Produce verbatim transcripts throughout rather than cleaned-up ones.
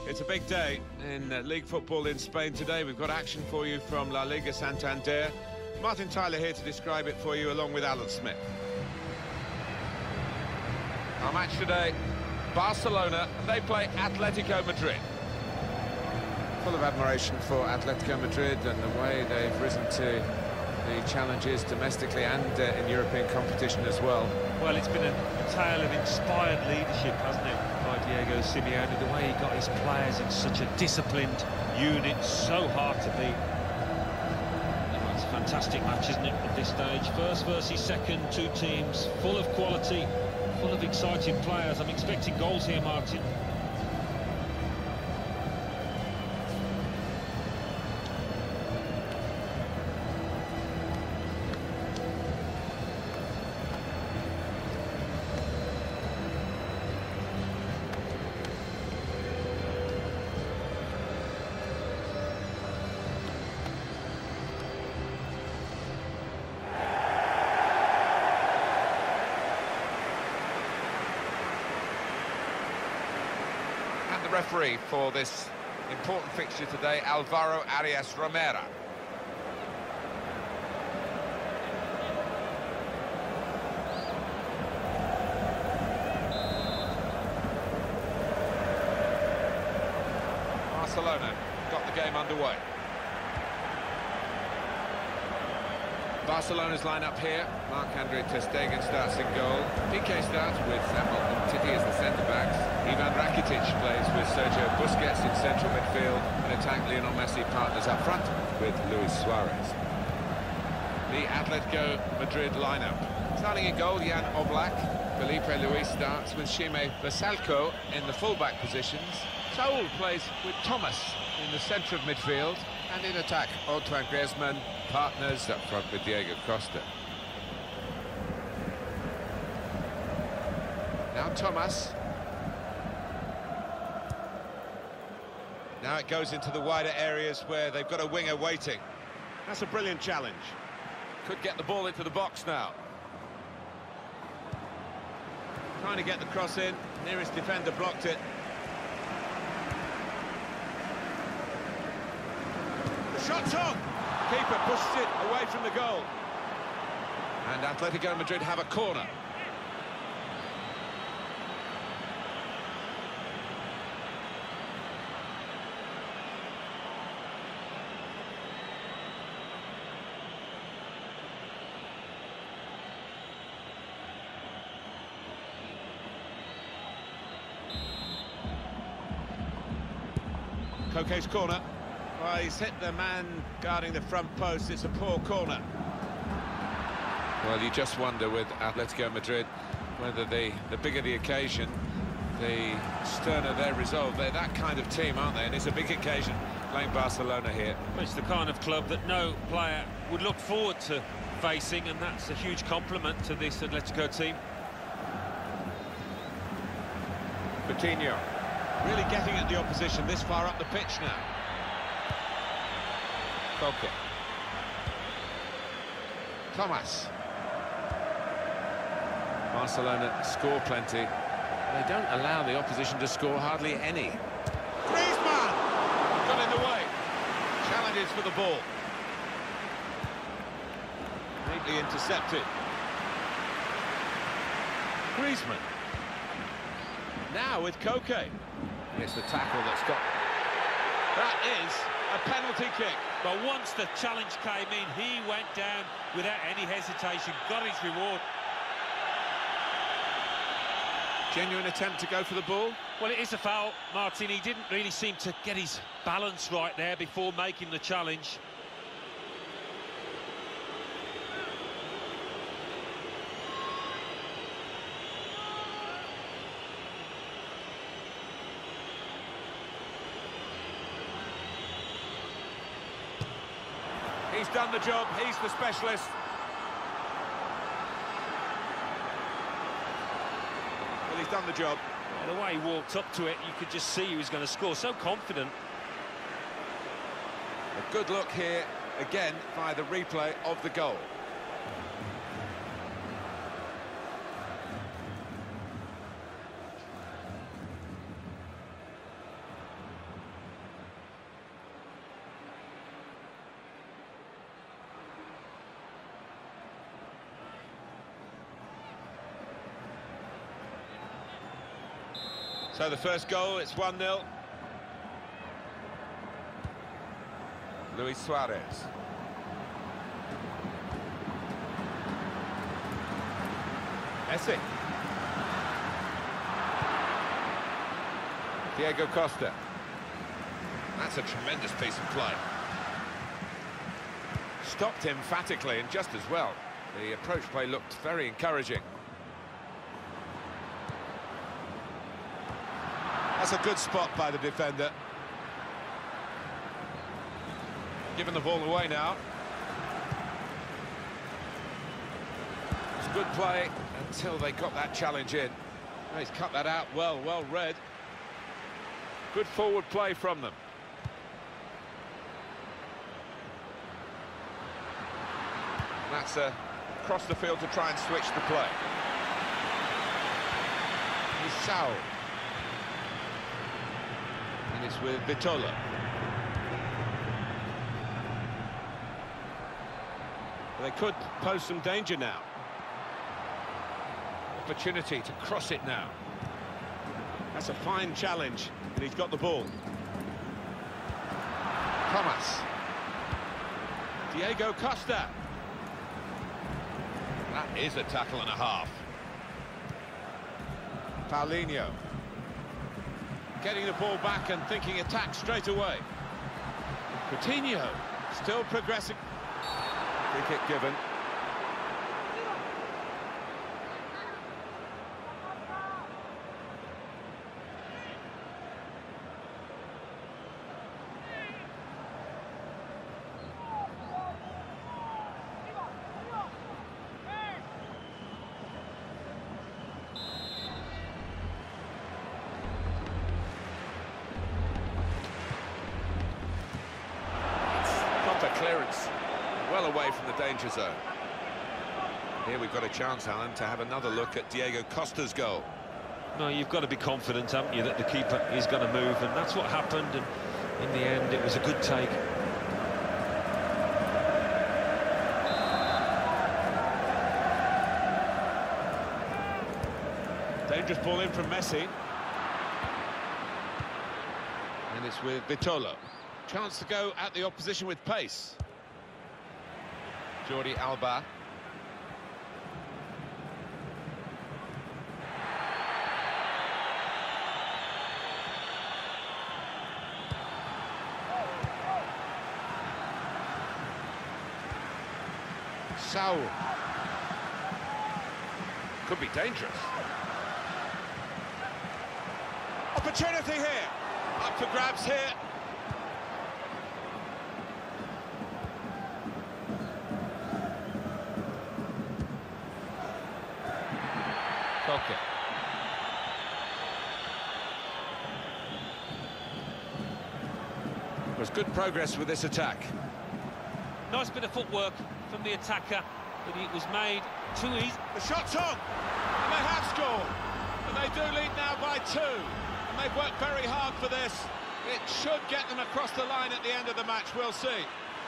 It's a big day in uh, league football in Spain today. We've got action for you from La Liga Santander. Martin Tyler here to describe it for you, along with Alan Smith. Our match today, Barcelona, they play Atletico Madrid. Full of admiration for Atletico Madrid and the way they've risen to the challenges domestically and uh, in European competition as well. Well, it's been a tale of inspired leadership, hasn't it, by Diego Simeone? The way he got his players in such a disciplined unit, so hard to beat. Oh, it's a fantastic match, isn't it, at this stage? First versus second, two teams full of quality, full of exciting players. I'm expecting goals here, Martin. The referee for this important fixture today, Alvaro Arias Romero. Barcelona got the game underway. Barcelona's line-up here. Marc-Andre ter Stegen starts in goal. Piqué starts with Samuel Umtiti as the centre-backs. Ivan Rakitic plays with Sergio Busquets in central midfield. In attack, Lionel Messi partners up front with Luis Suarez. The Atletico Madrid line-up. Starting in goal, Jan Oblak. Felipe Luis starts with Xime Basalco in the full-back positions. Saúl plays with Thomas in the centre of midfield. And in attack, Antoine Griezmann partners up front with Diego Costa. Now Thomas. Now it goes into the wider areas where they've got a winger waiting. That's a brilliant challenge. Could get the ball into the box now. Trying to get the cross in. Nearest defender blocked it. The shot's on! Keeper pushes it away from the goal. And Atletico Madrid have a corner. Koke's corner. Well, he's hit the man guarding the front post. It's a poor corner. Well, you just wonder with Atletico Madrid whether the, the bigger the occasion, the sterner their resolve. They're that kind of team, aren't they? And it's a big occasion playing Barcelona here. Well, it's the kind of club that no player would look forward to facing, and that's a huge compliment to this Atletico team. Coutinho really getting at the opposition this far up the pitch now. Koke. Thomas. Barcelona score plenty. They don't allow the opposition to score hardly any. Griezmann! Got in the way. Challenges for the ball. Neatly intercepted. Griezmann. Now with Koke. It's the tackle that's got... That is a penalty kick. But once the challenge came in, he went down without any hesitation, got his reward. Genuine attempt to go for the ball? Well, it is a foul, Martin. He didn't really seem to get his balance right there before making the challenge. He's done the job, he's the specialist. Well, he's done the job. Yeah, the way he walked up to it, you could just see he was going to score, so confident. A good look here, again, by the replay of the goal. So the first goal, it's one nil. Luis Suarez. Messi. Diego Costa. That's a tremendous piece of play. Stopped emphatically and just as well. The approach play looked very encouraging. That's a good spot by the defender. Giving the ball away now. It's good play until they got that challenge in. Oh, he's cut that out well, well read. Good forward play from them. That's uh, across the field to try and switch the play. Saul. And it's with Vitola. They could pose some danger now. Opportunity to cross it now. That's a fine challenge, and he's got the ball. Thomas. Diego Costa. That is a tackle and a half. Paulinho. Getting the ball back and thinking attack straight away. Coutinho still progressing. Free kick given. Clearance, well away from the danger zone. Here we've got a chance, Alan, to have another look at Diego Costa's goal. No, you've got to be confident, haven't you, that the keeper is going to move, and that's what happened, and in the end it was a good take. Dangerous ball in from Messi. And it's with Vitola. Chance to go at the opposition with pace. Jordi Alba. Saul. Could be dangerous. Opportunity here. Up for grabs here. Okay. There's good progress with this attack. Nice bit of footwork from the attacker, but it was made too easy. The shot's on, and they have scored. And they do lead now by two. And they've worked very hard for this. It should get them across the line at the end of the match, we'll see.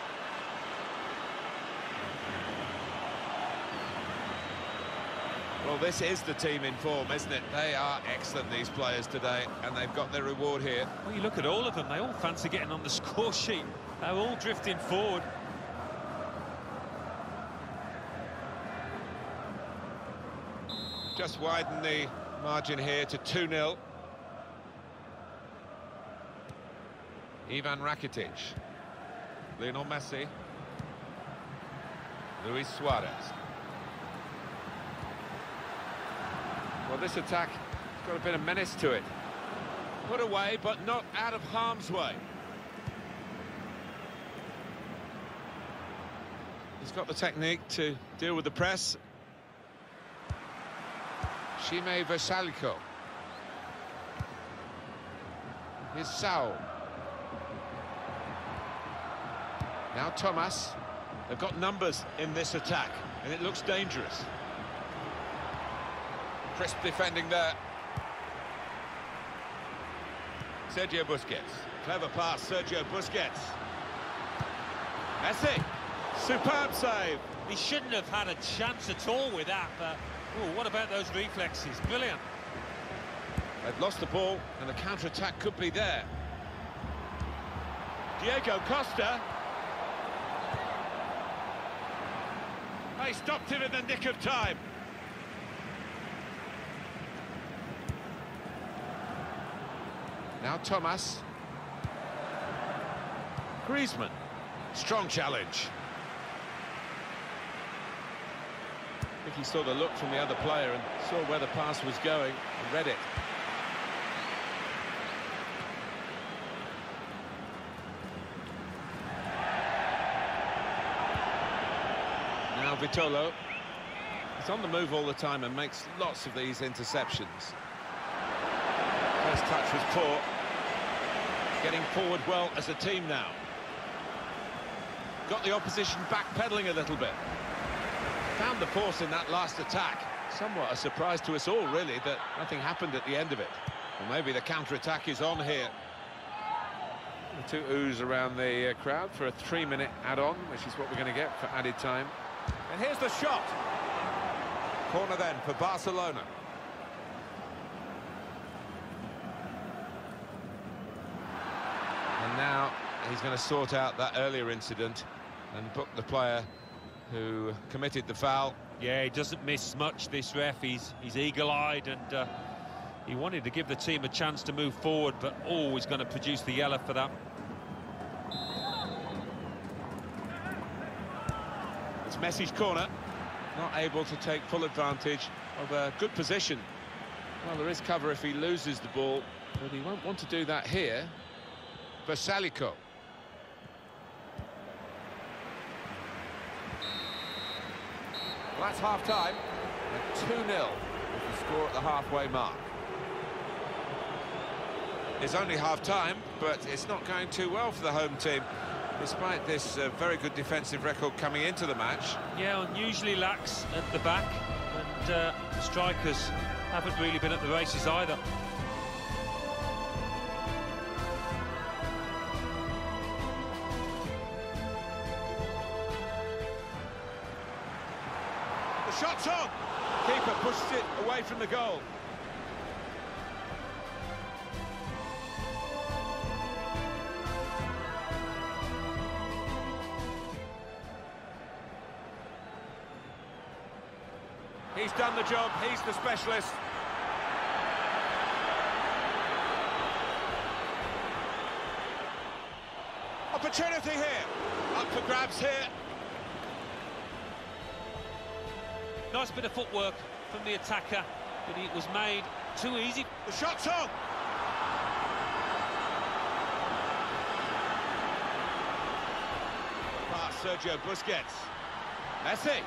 Well, this is the team in form, isn't it? They are excellent, these players today, and they've got their reward here. Well, you look at all of them, they all fancy getting on the score sheet. They're all drifting forward. Just widen the margin here to two nil. Ivan Rakitic. Lionel Messi. Luis Suarez. Well, this attack has got a bit of menace to it. Put away, but not out of harm's way. He's got the technique to deal with the press. Šime Vrsaljko. Here's Saul. Now Thomas. They've got numbers in this attack, and it looks dangerous. Crisp defending there. Sergio Busquets. Clever pass, Sergio Busquets. Messi. Superb save. He shouldn't have had a chance at all with that, but oh, what about those reflexes? Brilliant. They've lost the ball, and the counter-attack could be there. Diego Costa. They stopped him in the nick of time. Now Thomas. Griezmann. Strong challenge. I think he saw the look from the other player and saw where the pass was going and read it. Now Vitolo. He's on the move all the time and makes lots of these interceptions. First touch was poor. Getting forward well as a team now. Got the opposition backpedaling a little bit. Found the force in that last attack. Somewhat a surprise to us all, really, that nothing happened at the end of it. Well, maybe the counter-attack is on here. The two oohs around the uh, crowd for a three-minute add-on, which is what we're going to get for added time. And here's the shot. Corner then for Barcelona. And now he's going to sort out that earlier incident and book the player who committed the foul. Yeah, he doesn't miss much, this ref. He's, he's eagle-eyed, and uh, he wanted to give the team a chance to move forward, but always going to produce the yellow for that. It's Messi's corner. Not able to take full advantage of a good position. Well, there is cover if he loses the ball, but he won't want to do that here. Versalico. Well, that's half-time, and two nil is the score at the halfway mark. It's only half-time, but it's not going too well for the home team, despite this uh, very good defensive record coming into the match. Yeah, unusually lax at the back, and uh, the strikers haven't really been at the races either. The shot's on! Keeper pushes it away from the goal. He's done the job, he's the specialist. Opportunity here. Up for grabs here. Nice bit of footwork from the attacker, but it was made too easy. The shot's on! Pass, Sergio Busquets. Messi.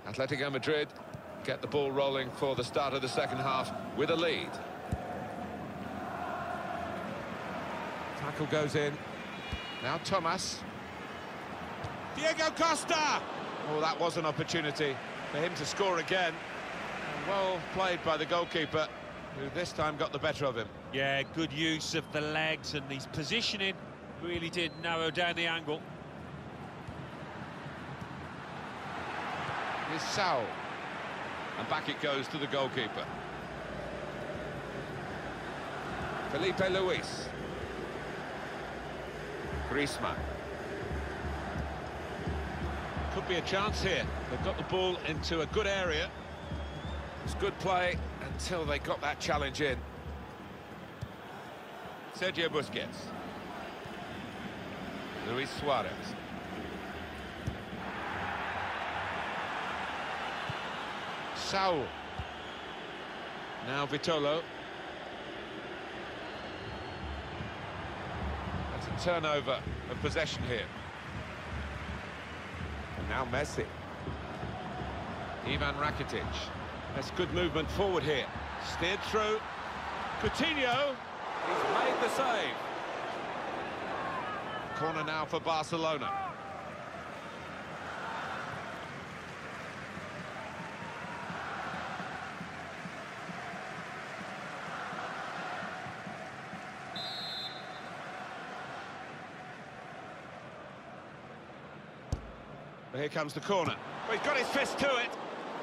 Atletico Madrid get the ball rolling for the start of the second half with a lead. Tackle goes in. Now Thomas. Diego Costa! Oh, that was an opportunity for him to score again. And well played by the goalkeeper, who this time got the better of him. Yeah, good use of the legs, and his positioning really did narrow down the angle. Here's Saul. And back it goes to the goalkeeper. Felipe Luis. Griezmann. Could be a chance here. They've got the ball into a good area. It's good play until they got that challenge in. Sergio Busquets. Luis Suarez. Saul. Now Vitolo. That's a turnover of possession here. And now Messi. Ivan Rakitic. That's good movement forward here. Steered through. Coutinho. He's made the save. Corner now for Barcelona. Here comes the corner. Well, he's got his fist to it.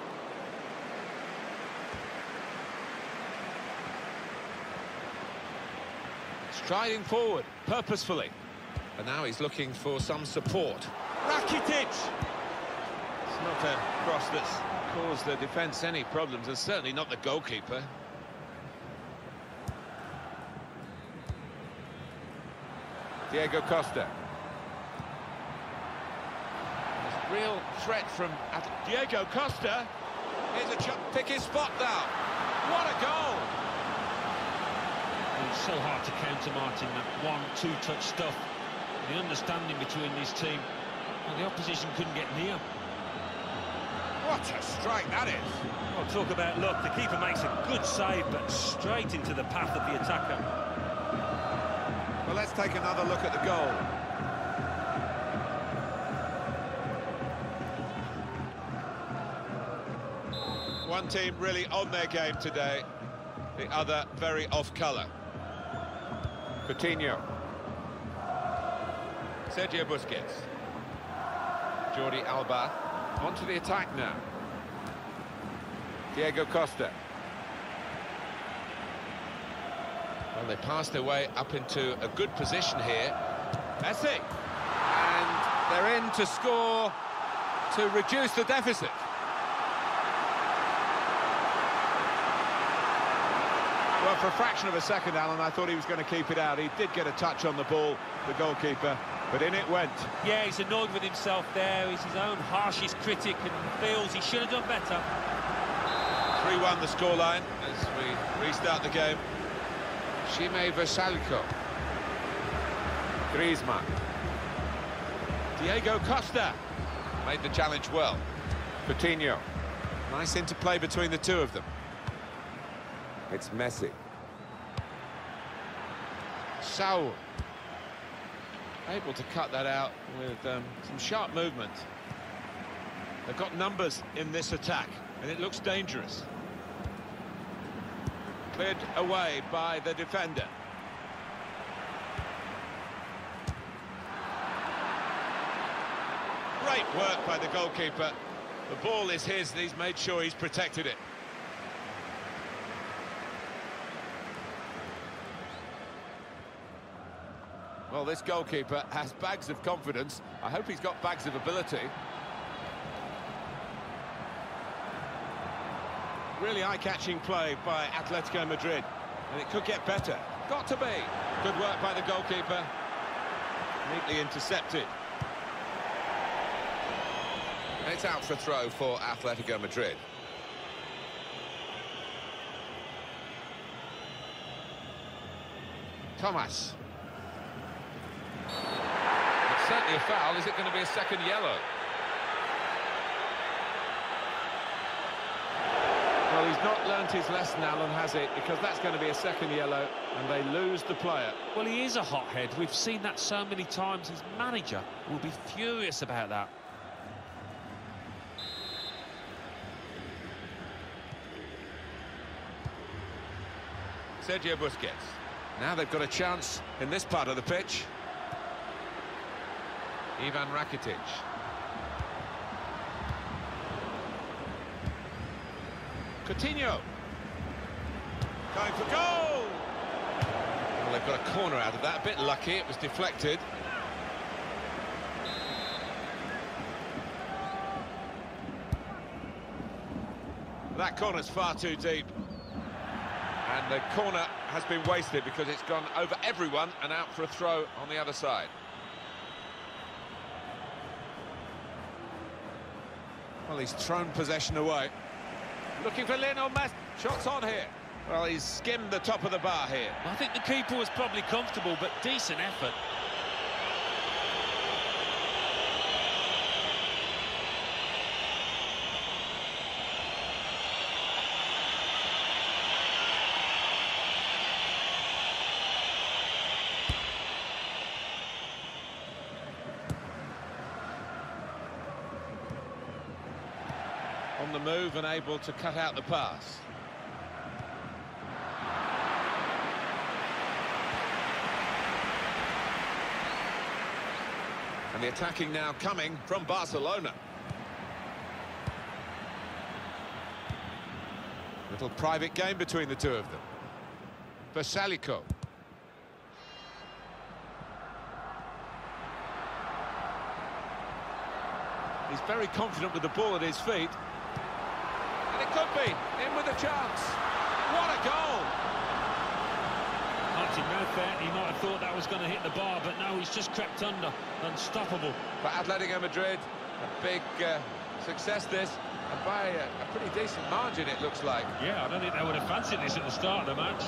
Striding forward, purposefully. And now he's looking for some support. Rakitic! It's not a cross that's caused the defence any problems, and certainly not the goalkeeper. Diego Costa. Real threat from At Diego Costa. Here's a chance. Pick his spot now. What a goal! It's so hard to counter, Martin, that one, two-touch stuff. The understanding between this team, and the opposition couldn't get near. What a strike that is! Well, talk about luck. The keeper makes a good save, but straight into the path of the attacker. Well, let's take another look at the goal. One team really on their game today, the other very off-colour. Coutinho. Sergio Busquets. Jordi Alba. Onto the attack now. Diego Costa. Well, they pass their way up into a good position here. Messi. And they're in to score to reduce the deficit. Well, for a fraction of a second, Alan, I thought he was going to keep it out. He did get a touch on the ball, the goalkeeper, but in it went. Yeah, he's annoyed with himself there. He's his own harshest critic and feels he should have done better. three one the scoreline as we restart the game. Jaime Vrsaljko. Griezmann. Diego Costa. Made the challenge well. Coutinho. Nice interplay between the two of them. It's Messi. Saul. Able to cut that out with um, some sharp movement. They've got numbers in this attack, and it looks dangerous. Cleared away by the defender. Great work by the goalkeeper. The ball is his, and he's made sure he's protected it. Well, this goalkeeper has bags of confidence. I hope he's got bags of ability. Really eye-catching play by Atletico Madrid, and it could get better. Got to be. Good work by the goalkeeper. Neatly intercepted. And it's out for throw for Atletico Madrid. Thomas. It's certainly a foul. Is it going to be a second yellow? Well, he's not learnt his lesson, Alan, has he? Because that's going to be a second yellow, and they lose the player. Well, he is a hothead. We've seen that so many times. His manager will be furious about that. Sergio Busquets. Now they've got a chance in this part of the pitch. Ivan Rakitic. Coutinho. Going for goal! Well, they've got a corner out of that. A bit lucky, it was deflected. That corner's far too deep. And the corner has been wasted because it's gone over everyone and out for a throw on the other side. Well, he's thrown possession away. Looking for Lionel Messi. Shots on here. Well, he's skimmed the top of the bar here. I think the keeper was probably comfortable, but decent effort. On the move and able to cut out the pass. And the attacking now coming from Barcelona. Little private game between the two of them. Versalico. He's very confident with the ball at his feet. And it could be in with a chance. What a goal! Martin, no fair. He might have thought that was going to hit the bar, but no, he's just crept under. Unstoppable. For Atletico Madrid, a big uh, success this, and by a, a pretty decent margin it looks like. Yeah, I don't think they would have fancied this at the start of the match.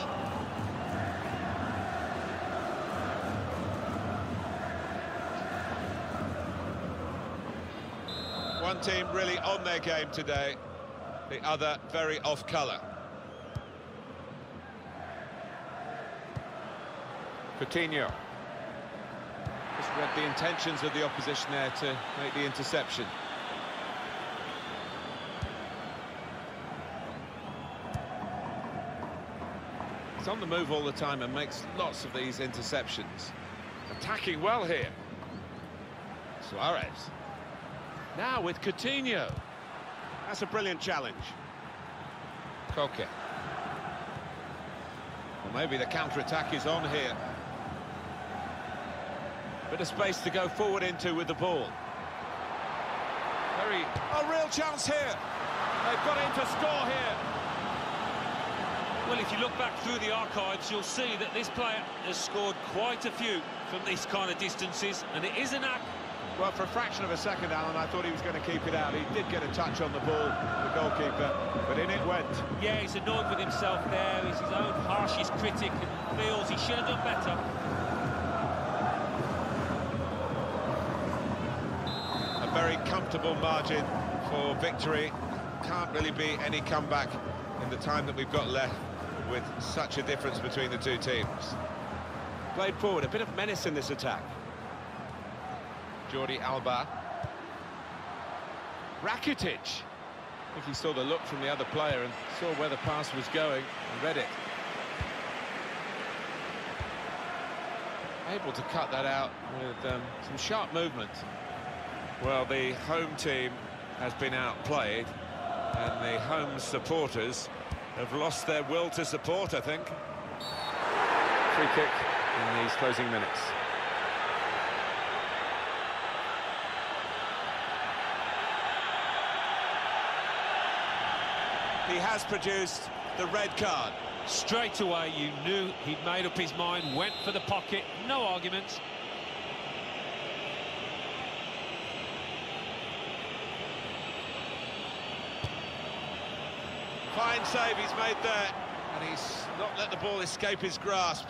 One team really on their game today, the other very off colour. Coutinho. Just read the intentions of the opposition there to make the interception. He's on the move all the time and makes lots of these interceptions. Attacking well here. Suarez. Now with Coutinho. That's a brilliant challenge. Koke. Well, maybe the counter-attack is on here. Bit of space to go forward into with the ball. Very... A real chance here. They've got in to score here. Well, if you look back through the archives, you'll see that this player has scored quite a few from these kind of distances, and it is a knack. Well, for a fraction of a second, Alan, I thought he was going to keep it out. He did get a touch on the ball, the goalkeeper, but in it went. Yeah, he's annoyed with himself there. He's his own harshest critic and feels he should have done better. A very comfortable margin for victory. Can't really be any comeback in the time that we've got left with such a difference between the two teams. Played forward, a bit of menace in this attack. Jordi Alba. Rakitic. I think he saw the look from the other player and saw where the pass was going and read it. Able to cut that out with um, some sharp movement. Well, the home team has been outplayed and the home supporters have lost their will to support, I think. Free kick in these closing minutes. He has produced the red card. Straight away, you knew he'd made up his mind, went for the pocket, no arguments. Fine save he's made there, and he's not let the ball escape his grasp.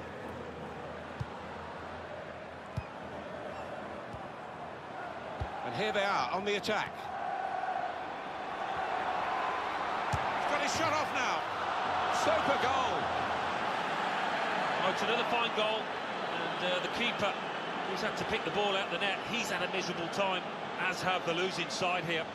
And Here they are on the attack. He's got his shot off now. Super goal. Oh, it's another fine goal, and uh, the keeper, who's had to pick the ball out the net, he's had a miserable time, as have the losing side here.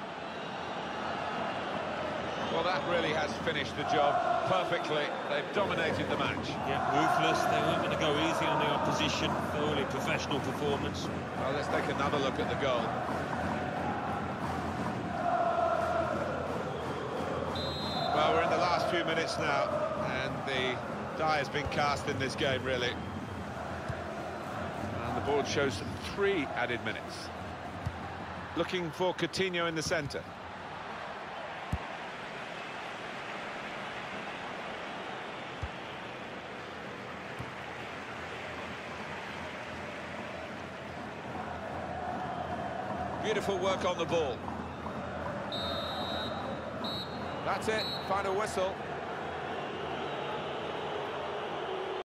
Well, that really has finished the job perfectly. They've dominated the match. Yeah, ruthless. They weren't going to go easy on the opposition. Thoroughly professional performance. Well, let's take another look at the goal. Well, we're in the last few minutes now, and the die has been cast in this game, really. And the board shows three added minutes. Looking for Coutinho in the centre. Beautiful work on the ball. That's it, final whistle.